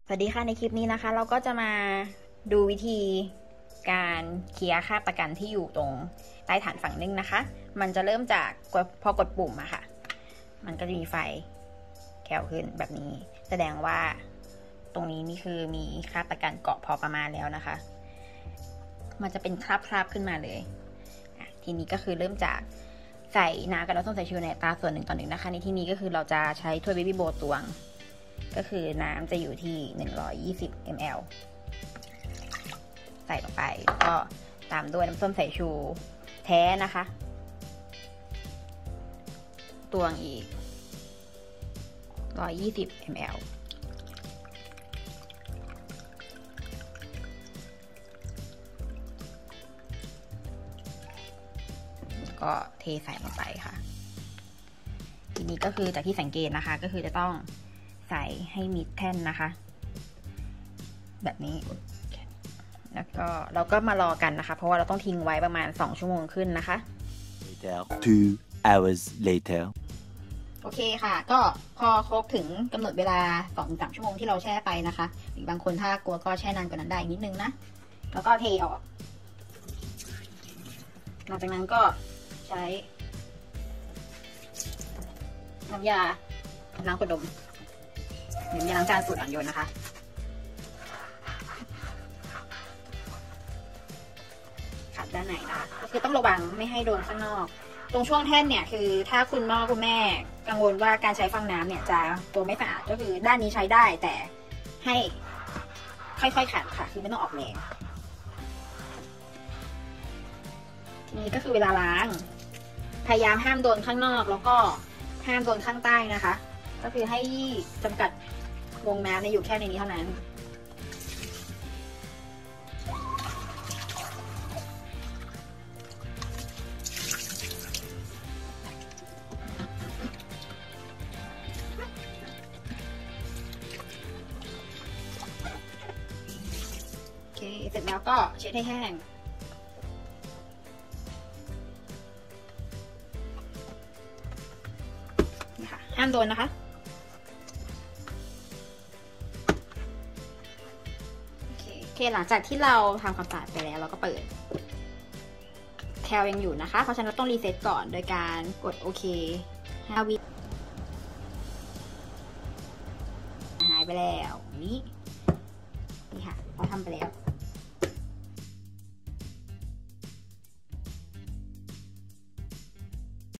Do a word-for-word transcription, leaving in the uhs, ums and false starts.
สวัสดีค่ะในคลิปนี้นะคะเราก็จะมาดูวิธีการเคลียร์ค่าประกันที่อยู่ตรงใต้ฐานฝั่งนึ่งนะคะมันจะเริ่มจากพอกดปุ่มอะค่ะมันก็จะมีไฟแก้วขึ้นแบบนี้แสดงว่าตรงนี้นี่คือมีค่าประกันเกาะพอประมาณแล้วนะคะมันจะเป็นคราบๆขึ้นมาเลยทีนี้ก็คือเริ่มจากใส่น้ำกับน้ำส้มสายชูในอัตราส่วนหนึ่งต่อหนึ่งนะคะในที่นี้ก็คือเราจะใช้ถ้วยเบบี้โบว์ตวงก็คือน้ำจะอยู่ที่หนึ่งร้อยยี่สิบมิลลิลิตร ใส่ลงไปแล้วก็ตามด้วยน้ำส้มสายชูแท้นะคะตวงอีกหนึ่งร้อยยี่สิบมิลลิลิตร ก็เทใส่ลงไปค่ะทีนี้ก็คือจากที่สังเกตนะคะก็คือจะต้องใส่ให้มิดแท่นนะคะแบบนี้แล้วก็เราก็มารอกันนะคะเพราะว่าเราต้องทิ้งไว้ประมาณสองชั่วโมงขึ้นนะคะ two hours later โอเคค่ะก็พอครบถึงกำหนดเวลา สองถึงสาม ชั่วโมงที่เราแช่ไปนะคะหรือบางคนถ้ากลัวก็แช่นานกว่านั้นได้นิดนึงนะแล้วก็เทออกหลังจากนั้นก็ใช้น้ำยาล้างขวดนมหรือยาล้างจานสูตรอ่อนโยนนะคะขัดด้านไหนนะคะก็คือต้องระวังไม่ให้โดนข้างนอกตรงช่วงแท่นเนี่ยคือถ้าคุณพ่อคุณแม่กังวลว่าการใช้ฟองน้ำเนี่ยจะตัวไม่สะอาดก็คือด้านนี้ใช้ได้แต่ให้ค่อยๆขัดค่ะคือไม่ต้องออกแรงทีนี้ก็คือเวลาล้างพยายามห้ามโดนข้างนอกแล้วก็ห้ามโดนข้างใต้นะคะก็คือให้จำกัดวงน้ำในอยู่แค่ในนี้เท่านั้นโอเคเสร็จแล้วก็เช็ดให้แห้งนี่ค่ะห้ามโดนนะคะโอเคหลังจากที่เราทำความสะอาดไปแล้วเราก็เปิดแคลยังอยู่นะคะเพราะฉะนั้นเราต้องรีเซ็ตก่อนโดยการกดโอเคห้าวิหายไปแล้วนี่นี่ค่ะเราทำไปแล้ว